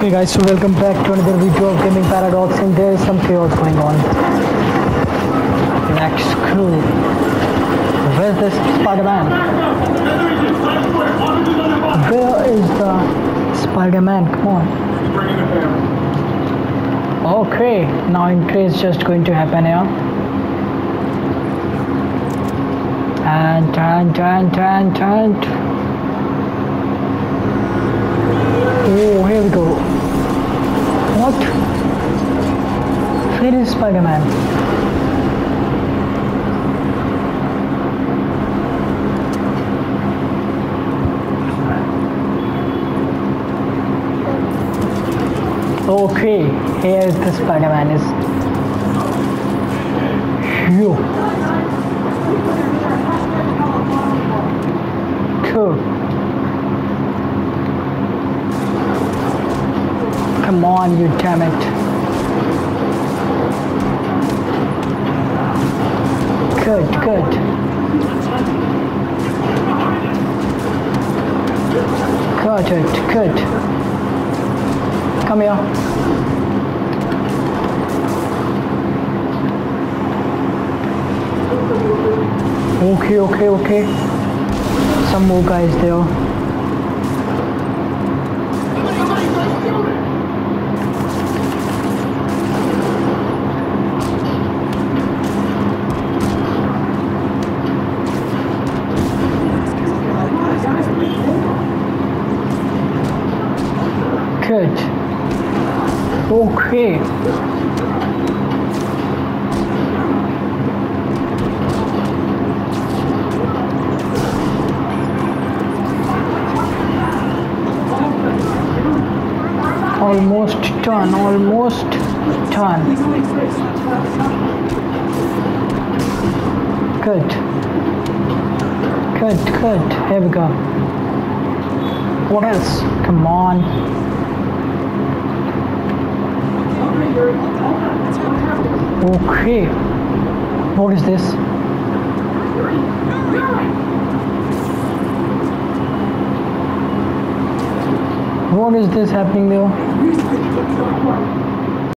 Okay guys, so welcome back to another video of Gaming Paradox, and there is some chaos going on. Next crew. Where's this Spider-Man? Where is the Spider-Man? Come on. Okay, now entry is just going to happen here. And oh, here we go. What? Where is Spider-Man? Okay, here is the Spider-Man is. Phew. Cool. Come on, you damn it. Good. Got it, good. Come here. Okay. Some more guys there. Good. Okay. Almost done. Good. Here we go. What else? Come on. Okay. What is this? What is this happening there?